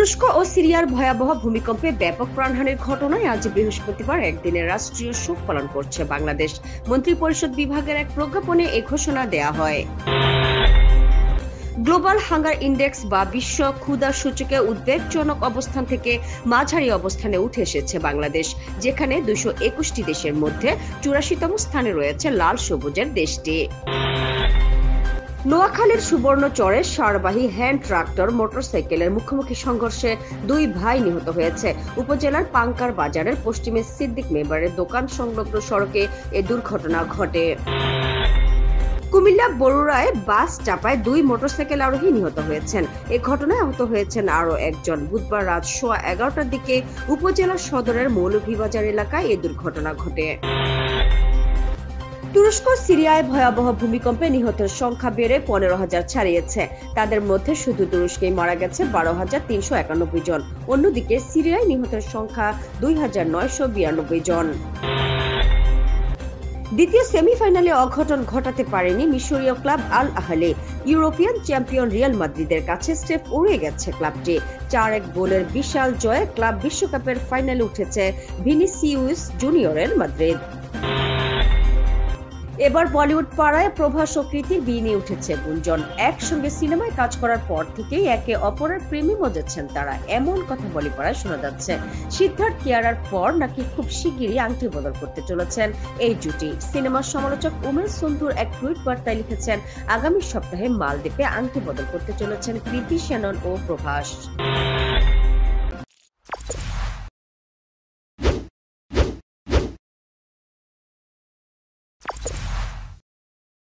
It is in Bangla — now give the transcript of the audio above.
তুরস্ক ও সিরিয়ার ভয়াবহ ভূমিকম্পে ব্যাপক প্রাণহানির ঘটনায় আজ বৃহস্পতিবার একদিনের রাষ্ট্রীয় শোক পালন করছে বাংলাদেশ। মন্ত্রিপরিষদ বিভাগের এক প্রজ্ঞাপনে এ ঘোষণা দেয়া হয়। গ্লোবাল হাঙ্গার ইন্ডেক্স বা বিশ্ব ক্ষুধা সূচকে উদ্বেগজনক অবস্থান থেকে মাঝারি অবস্থানে উঠে এসেছে বাংলাদেশ, যেখানে 221টি দেশের মধ্যে 84তম স্থানে রয়েছে লাল সবুজের দেশটি। নোয়াখালীর সুবর্ণচরে সারবাহী হ্যান্ড ট্রাক্টর মোটরসাইকেলের মুখোমুখি সংঘর্ষে 2 ভাই নিহত হয়েছে। উপজেলার পাঙ্কার বাজারের পশ্চিমে সিদ্দিক মেম্বারের দোকান সংলগ্ন সড়কে এ দুর্ঘটনা ঘটে। কুমিল্লা বরুড়ায় বাস চাপায় 2 মোটরসাইকেল আরোহী নিহত হয়েছেন। এ ঘটনায় আহত হয়েছেন আরো একজন। বুধবার রাত 11:15টার দিকে উপজেলা সদরের মৌলভীবাজার এলাকায় এ দুর্ঘটনা ঘটে। তুরস্ক সিরিয়ায় ভয়াবহ ভূমিকম্পে নিহতের সংখ্যা বেড়ে 15,000 ছাড়িয়েছে। তাদের মধ্যে শুধু তুরস্কেই মারা গেছে 12,391 জন। অন্যদিকে সিরিয়ায় নিহতের সংখ্যা 2,992 জন। দ্বিতীয় সেমিফাইনালে অঘটন ঘটাতে পারেনি মিশরীয় ক্লাব আল আহলি। ইউরোপিয়ান চ্যাম্পিয়ন রিয়াল মাদ্রিদের কাছে স্টেপ উড়ে গেছে ক্লাবটি। 4-1 গোলের বিশাল জয়ে ক্লাব বিশ্বকাপের ফাইনালে উঠেছে ভিনিসিউস জুনিয়রের মাদ্রিদ। এবার বলিউড পাড়ায় প্রভাস ও কৃতির বিয়ে নিয়ে উঠেছে গুঞ্জন। একসঙ্গে সিনেমায় কাজ করার পর থেকেই একে অপরের প্রেমে মজেছেন তারা, এমন কথা বলি পাড়ায় শোনা যাচ্ছে। সিদ্ধার্থ কিয়ারার পর নাকি খুব শিগগিরই আংটি বদল করতে চলেছেন এই জুটি। সিনেমার সমালোচক উমেশ সন্ধুর এক টুইট বার্তায় লিখেছেন, আগামী সপ্তাহে মালদ্বীপে আংটি বদল করতে চলেছেন কৃতি শ্যানন ও প্রভাস।